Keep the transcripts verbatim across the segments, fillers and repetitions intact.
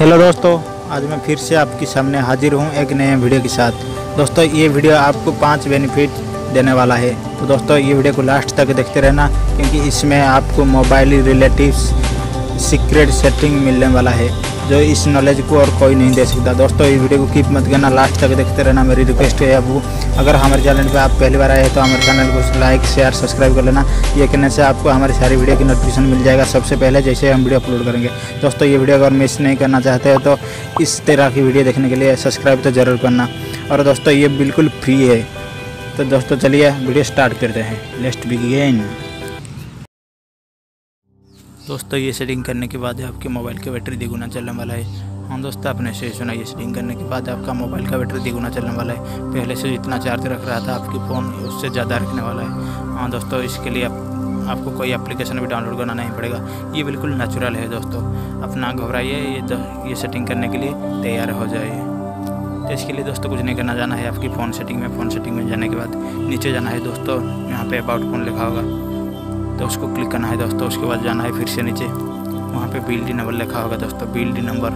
Hello दोस्तों, आज मैं फिर से आपके सामने हाजिर हूँ एक नए वीडियो के साथ। दोस्तों ये वीडियो आपको पांच बेनिफिट देने वाला है, तो दोस्तों ये वीडियो को लास्ट तक देखते रहना, क्योंकि इसमें आपको मोबाइल रिलेटिव्स सीक्रेट सेटिंग मिलने वाला है, जो इस नॉलेज को और कोई नहीं दे सकता। दोस्तों ये वीडियो को कीप मत करना, लास्ट तक देखते रहना, मेरी रिक्वेस्ट है आपको। अगर हमारे चैनल पे आप पहली बार आए हैं तो हमारे चैनल को लाइक शेयर सब्सक्राइब कर लेना। ये करने से आपको हमारी सारी वीडियो की नोटिफिकेशन मिल जाएगा सबसे पहले, जैसे हम वीडियो अपलोड करेंगे। दोस्तों ये वीडियो अगर मिस नहीं करना चाहते हो तो इस तरह की वीडियो देखने के लिए सब्सक्राइब तो ज़रूर करना। और दोस्तों ये बिल्कुल फ्री है। तो दोस्तों चलिए वीडियो स्टार्ट करते हैं, लेट्स बिगिन। दोस्तों ये सेटिंग करने के बाद आपके मोबाइल का बैटरी द्विगुना चलने वाला है। हाँ दोस्तों, आपने सही सुना, ये सेटिंग करने के बाद आपका मोबाइल का बैटरी द्विगुना चलने वाला है। पहले से जितना चार्ज रख रहा था आपकी फ़ोन, उससे ज़्यादा रखने वाला है। हाँ दोस्तों, इसके लिए आप, आपको कोई एप्लीकेशन भी डाउनलोड करना नहीं पड़ेगा। ये बिल्कुल नेचुरल है दोस्तों, अपना घबराइए, ये ये सेटिंग करने के लिए तैयार हो जाइए। तो इसके लिए दोस्तों कुछ नहीं करना, जाना है आपकी फ़ोन सेटिंग में। फ़ोन सेटिंग में जाने के बाद नीचे जाना है दोस्तों, यहाँ पे अबाउट फ़ोन लिखा होगा तो उसको क्लिक करना है दोस्तों। उसके बाद जाना है फिर से नीचे, वहाँ पे बिल डी नंबर लिखा होगा दोस्तों, बिल डी नंबर।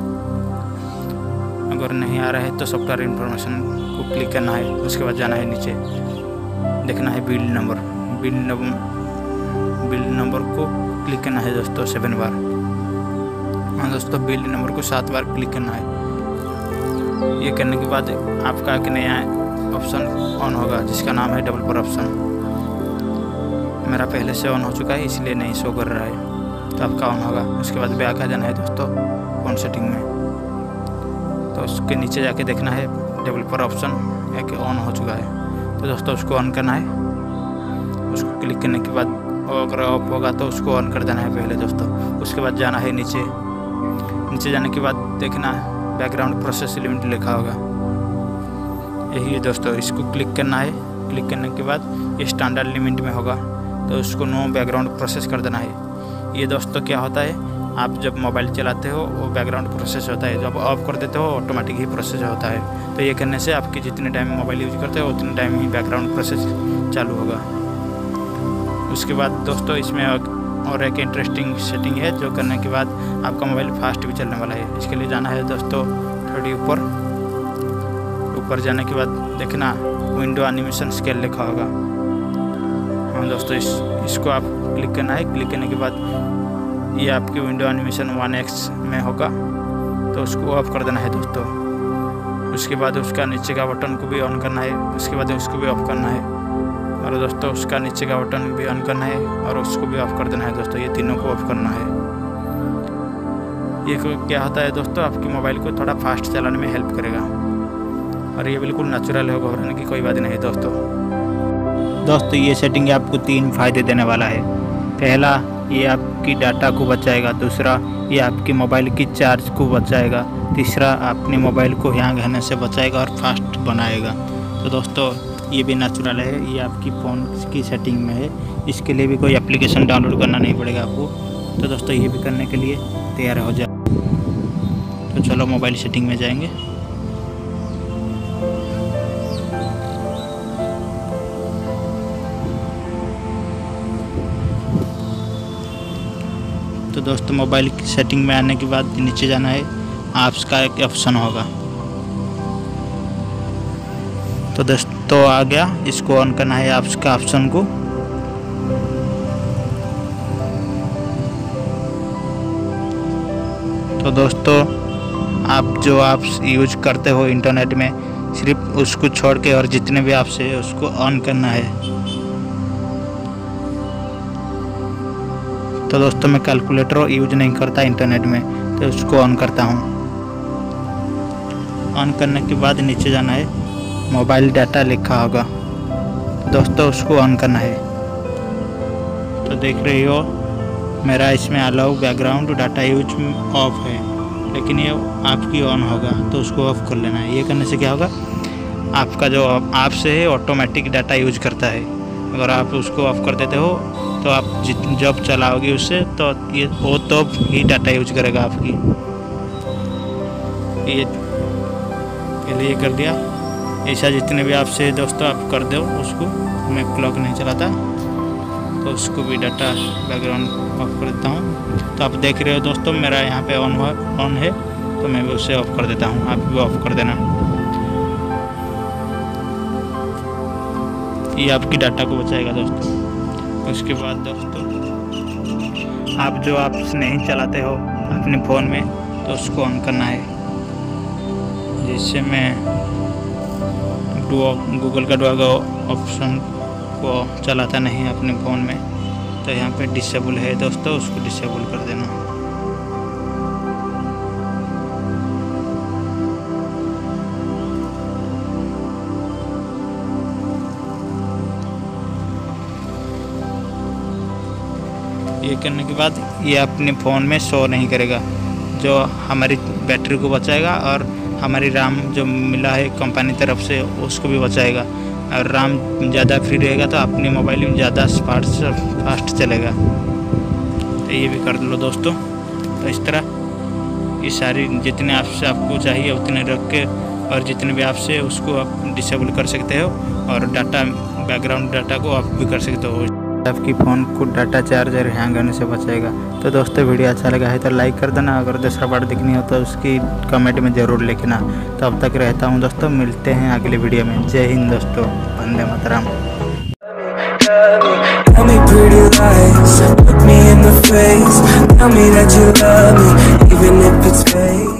अगर नहीं आ रहा है तो सॉफ्टवेयर इन्फॉर्मेशन को क्लिक करना है। उसके बाद जाना है नीचे, देखना है bill number. Bill number bill number को क्लिक करना है दोस्तों सेवन बार। हाँ दोस्तों, बिल नंबर को सात बार क्लिक करना है। ये करने के बाद आपका एक नया ऑप्शन ऑन होगा जिसका नाम है डेवलपर ऑप्शन। मेरा पहले से ऑन हो चुका है इसलिए नहीं शो कर रहा है, तो आपका ऑन होगा। उसके बाद बैक आ जाना है दोस्तों फ़ोन सेटिंग में, तो उसके नीचे जाके देखना है डेवलपर ऑप्शन एक ऑन हो चुका है, तो दोस्तों उसको ऑन करना है। उसको क्लिक करने के बाद अगर ऑफ होगा तो उसको ऑन कर देना है पहले दोस्तों। उसके बाद जाना है नीचे, नीचे जाने के बाद देखना बैकग्राउंड प्रोसेस लिमिट लिखा होगा, यही है दोस्तों। इसको क्लिक करना है। क्लिक करने के बाद ये स्टैंडर्ड लिमिट में होगा, तो उसको नो बैकग्राउंड प्रोसेस कर देना है। ये दोस्तों क्या होता है, आप जब मोबाइल चलाते हो वो बैकग्राउंड प्रोसेस होता है, जब ऑफ कर देते हो ऑटोमेटिक ही प्रोसेस होता है। तो ये करने से आपकी जितने टाइम मोबाइल यूज करते हो उतने टाइम ही बैकग्राउंड प्रोसेस चालू होगा। उसके बाद दोस्तों इसमें और एक इंटरेस्टिंग सेटिंग है, जो करने के बाद आपका मोबाइल फास्ट भी चलने वाला है। इसके लिए जाना है दोस्तों थोड़ी ऊपर। ऊपर जाने के बाद देखना विंडो एनिमेशन स्केल लिखा होगा। हाँ दोस्तों, इस इसको आप क्लिक करना है। क्लिक करने के बाद ये आपकी विंडो एनिमेशन वन एक्स में होगा, तो उसको ऑफ कर देना है दोस्तों। उसके बाद उसका नीचे का बटन को भी ऑन करना है, उसके बाद उसको भी ऑफ करना है, और दोस्तों उसका नीचे का बटन भी ऑन करना है और उसको भी ऑफ कर देना है दोस्तों। ये तीनों को ऑफ करना है। ये क्या होता है दोस्तों, आपकी मोबाइल को थोड़ा फास्ट चलाने में हेल्प करेगा, और ये बिल्कुल नेचुरल है, घबराने की कोई बात नहीं है दोस्तों। दोस्तों ये सेटिंग आपको तीन फ़ायदे देने वाला है। पहला, ये आपकी डाटा को बचाएगा। दूसरा, ये आपकी मोबाइल की चार्ज को बचाएगा। तीसरा, अपने मोबाइल को हैंग होने से बचाएगा और फास्ट बनाएगा। तो दोस्तों ये भी नेचुरल है, ये आपकी फ़ोन की सेटिंग में है। इसके लिए भी कोई एप्लीकेशन डाउनलोड करना नहीं पड़ेगा आपको। तो दोस्तों ये भी करने के लिए तैयार हो जाए। तो चलो मोबाइल सेटिंग में जाएंगे। तो दोस्तों मोबाइल की सेटिंग में आने के बाद नीचे जाना है, ऐप्स का एक ऑप्शन होगा। तो दोस्तों आ गया, इसको ऑन करना है ऐप्स का ऑप्शन को। तो दोस्तों आप जो ऐप्स यूज करते हो इंटरनेट में, सिर्फ उसको छोड़ के और जितने भी ऐप्स है उसको ऑन करना है। तो दोस्तों मैं कैलकुलेटर यूज नहीं करता इंटरनेट में, तो उसको ऑन करता हूँ। ऑन करने के बाद नीचे जाना है, मोबाइल डाटा लिखा होगा, तो दोस्तों उसको ऑन करना है। तो देख रही हो मेरा इसमें allow background data use off है, लेकिन ये आपकी ऑन होगा, तो उसको ऑफ कर लेना है। ये करने से क्या होगा, आपका जो ऐप से है ऑटोमेटिक डाटा यूज करता है। अगर आप उसको ऑफ कर देते हो तो आप जित जब चलाओगे उससे, तो ये वो तो ही डाटा यूज करेगा आपकी। ये पहले ये कर दिया। ऐसा जितने भी आपसे दोस्तों आप कर दो उसको। मैं क्लॉक नहीं चलाता, तो उसको भी डाटा बैकग्राउंड ऑफ कर देता हूँ। तो आप देख रहे हो दोस्तों मेरा यहाँ पे ऑन ऑन है। तो मैं भी उसे ऑफ कर देता हूँ, आप भी ऑफ कर देना। ये आपकी डाटा को बचाएगा दोस्तों। उसके बाद दोस्तों आप जो ऐप्स नहीं चलाते हो अपने फ़ोन में तो उसको ऑन करना है। जिससे मैं डुओ गूगल का डुओ ऑप्शन को चलाता नहीं अपने फ़ोन में, तो यहाँ पे डिसेबल है दोस्तों, उसको डिसेबल कर देना। ये करने के बाद ये अपने फ़ोन में शो नहीं करेगा, जो हमारी बैटरी को बचाएगा और हमारी रैम जो मिला है कंपनी तरफ से उसको भी बचाएगा। और रैम ज़्यादा फ्री रहेगा तो अपने मोबाइल में ज़्यादा फास्ट फास्ट चलेगा। तो ये भी कर लो दोस्तों। तो इस तरह ये सारी जितने ऐप्स आपको चाहिए उतने रख के और जितने भी ऐप्स है उसको आप डिसेबल कर सकते हो और डाटा बैकग्राउंड डाटा को आप भी कर सकते हो। आपकी फ़ोन को डाटा चार्जर हैंग होने से बचाएगा। तो दोस्तों वीडियो अच्छा लगा है तो लाइक कर देना, अगर दूसरा पार्ट देखनी हो तो उसकी कमेंट में ज़रूर लिखना। तो अब तक रहता हूँ दोस्तों, मिलते हैं अगले वीडियो में। जय हिंद दोस्तों, Vande Mataram. Tell me pretty lies, look me in the face, tell me that you love me, even if it's fake.